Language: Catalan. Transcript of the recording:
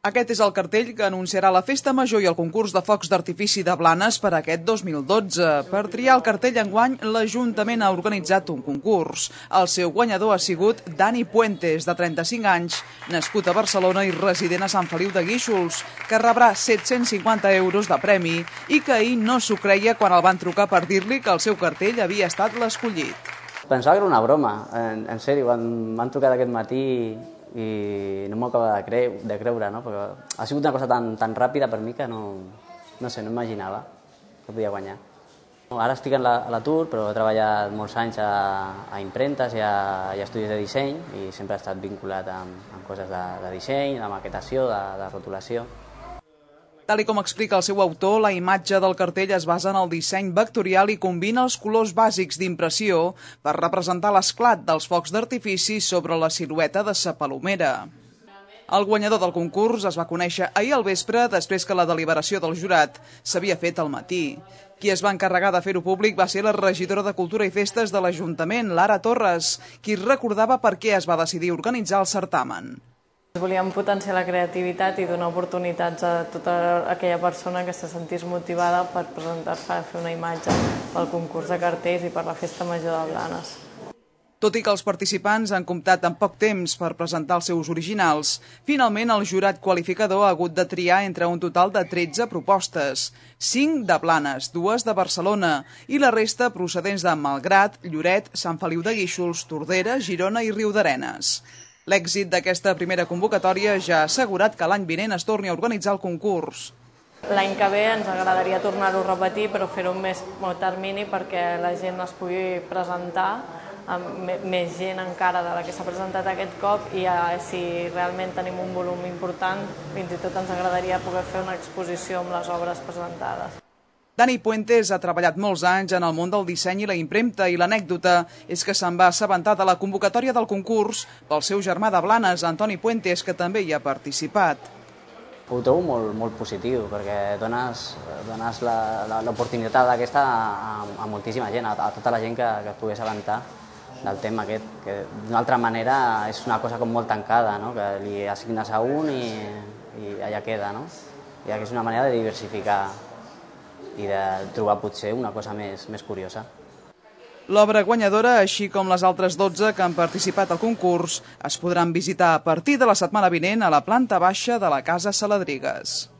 Aquest és el cartell que anunciarà la Festa Major i el concurs de focs d'artifici de Blanes per aquest 2012. Per triar el cartell enguany, l'Ajuntament ha organitzat un concurs. El seu guanyador ha sigut Dani Puentes, de 35 anys, nascut a Barcelona i resident a Sant Feliu de Guíxols, que rebrà 750 euros de premi i que ahir no s'ho creia quan el van trucar per dir-li que el seu cartell havia estat l'escollit. Pensava que era una broma, en sèrio, quan m'han trucat aquest matí i no m'ho acaba de creure, no? Perquè ha sigut una cosa tan ràpida per mi que no imaginava que podia guanyar. Ara estic a l'atur, però he treballat molts anys a impremtes i a estudis de disseny i sempre he estat vinculat amb coses de disseny, de maquetació, de rotulació. Tal com explica el seu autor, la imatge del cartell es basa en el disseny vectorial i combina els colors bàsics d'impressió per representar l'esclat dels focs d'artifici sobre la silueta de sa palomera. El guanyador del concurs es va conèixer ahir al vespre després que la deliberació del jurat s'havia fet al matí. Qui es va encarregar de fer-ho públic va ser la regidora de Cultura i Festes de l'Ajuntament, Lara Torres, qui recordava per què es va decidir organitzar el certamen. Volíem potenciar la creativitat i donar oportunitats a tota aquella persona que se sentís motivada per presentar-se a fer una imatge pel concurs de cartells i per la Festa Major de Blanes. Tot i que els participants han comptat amb poc temps per presentar els seus originals, finalment el jurat qualificador ha hagut de triar entre un total de 13 propostes, 5 de Blanes, 2 de Barcelona i la resta procedents de Malgrat, Lloret, Sant Feliu de Guíxols, Tordera, Girona i Riudarenes. L'èxit d'aquesta primera convocatòria ja ha assegurat que l'any vinent es torni a organitzar el concurs. L'any que ve ens agradaria tornar-ho a repetir, però fer-ho en més termini perquè la gent es pugui presentar, amb més gent encara de la que s'ha presentat aquest cop, i si realment tenim un volum important, fins i tot ens agradaria poder fer una exposició amb les obres presentades. Dani Puentes ha treballat molts anys en el món del disseny i la impremta i l'anècdota és que se'n va assabentar de la convocatòria del concurs pel seu germà de Blanes, Antoni Puentes, que també hi ha participat. Ho trobo molt positiu perquè dones l'oportunitat aquesta a moltíssima gent, a tota la gent que es pogués assabentar del tema aquest, que d'una altra manera és una cosa com molt tancada, no? Que li assignes a un i allà queda, no? I aquí és una manera de diversificar i de trobar potser una cosa més curiosa. L'obra guanyadora, així com les altres 12 que han participat al concurs, es podran visitar a partir de la setmana vinent a la planta baixa de la Casa Saladrigues.